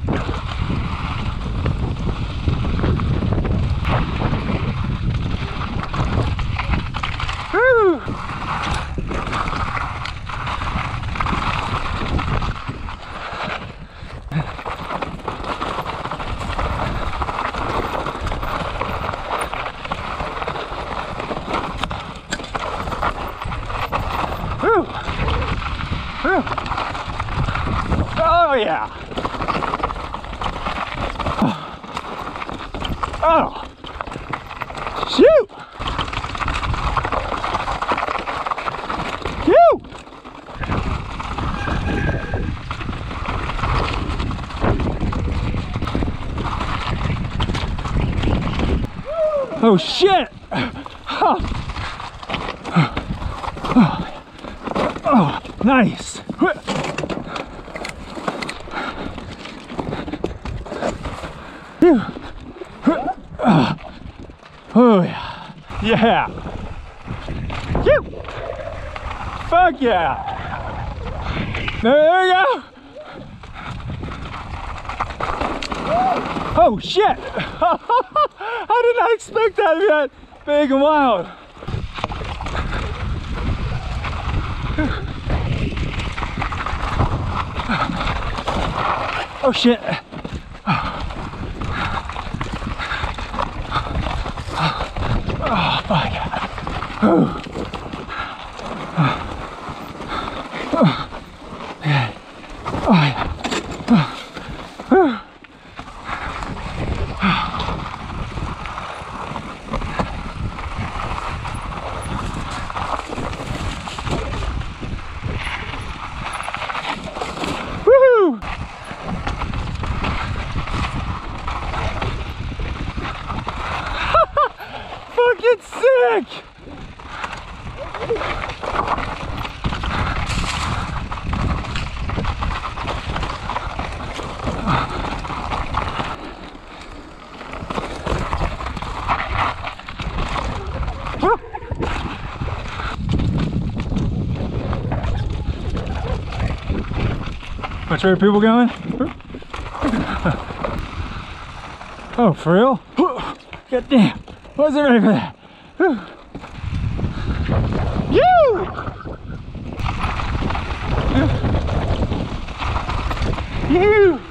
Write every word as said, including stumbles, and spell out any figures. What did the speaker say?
Woo! Woo! Woo! Oh yeah! Oh! Shoot! Shoot! Oh shit! Oh, oh, oh nice! Oh yeah! Yeah! Phew. Fuck yeah! There you go! Oh shit! I did not expect that to be that big and wild. Oh shit! Oh fuck! Oh. Oh. Yeah. Oh yeah. Oh. Woohoo! Fucking sick! Which way are people going? Oh, for real? God damn. Wasn't ready for that. You! You!